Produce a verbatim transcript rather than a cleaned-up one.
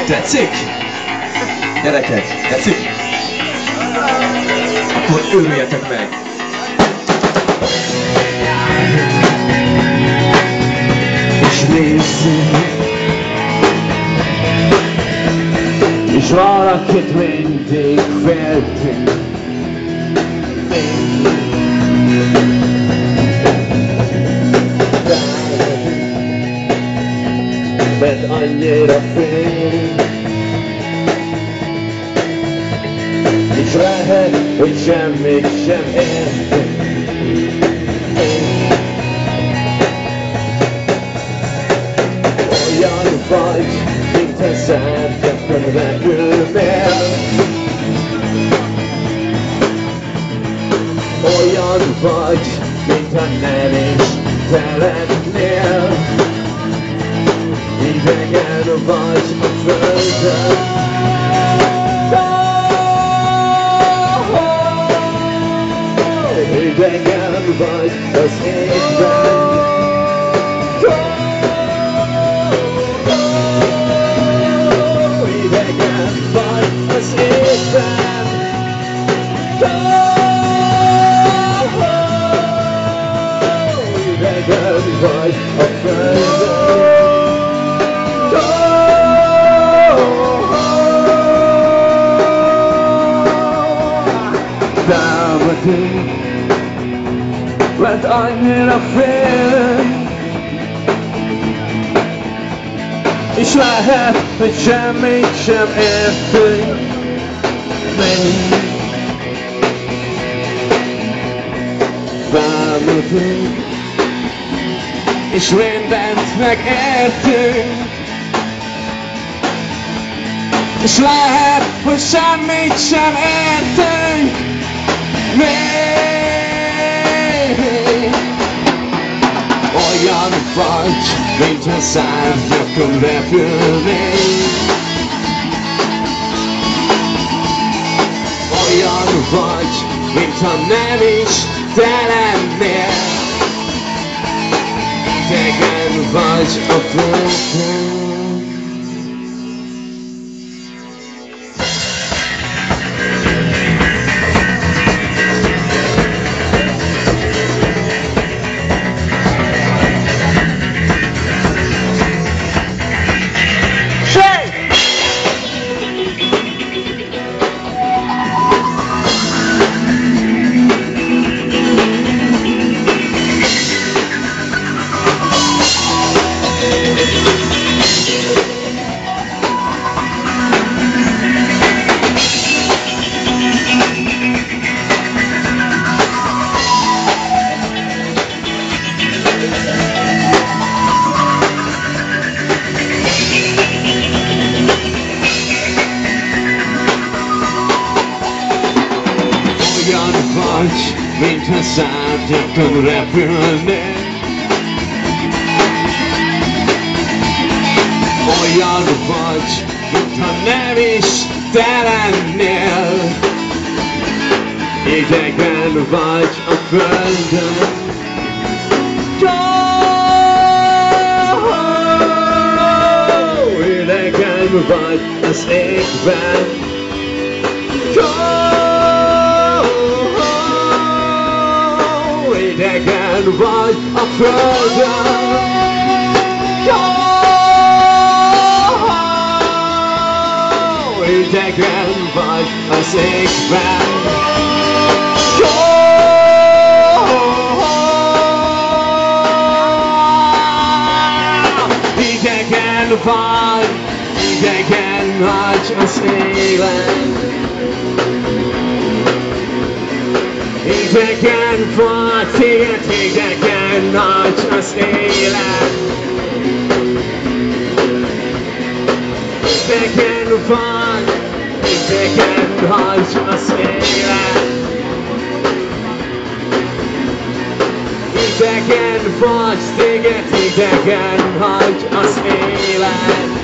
Tetszik? Gyerekek, tetszik? Akkor örüljetek meg! És nézzük, és valakit mindig féltünk. Mert annyira fél, és lehet, hogy semmit sem értünk. Olyan vagy, mint a szárnyakon repülnél. Olyan vagy, mint a nem is te lennél. Idegen vagy a földön. Idegen vagy az égben. Idegen vagy az égben. Idegen vagy a földön. Támadunk, mert annyira fél, és lehet, hogy semmit sem értünk még. Támadunk, és mindent megértünk, és lehet, hogy semmit sem értünk még. Olyan vagy, mint a szárnyakon repülnél. Olyan vagy, mintha nem is te lennél. Idegen vagy a földön. Mint a szárnyakon repülnél. Olyan vagy, mintha nem is te lennél. Idegen vagy a földön. Idegen vagy az égben. Idegen vagy a földön. Idegen vagy az égben. Idegen vagy, idegen vagy az élen. Idegen vagy, téged idegen nagy az élet. Idegen vagy, idegen nagy az élet. Idegen vagy, téged idegen nagy az élet.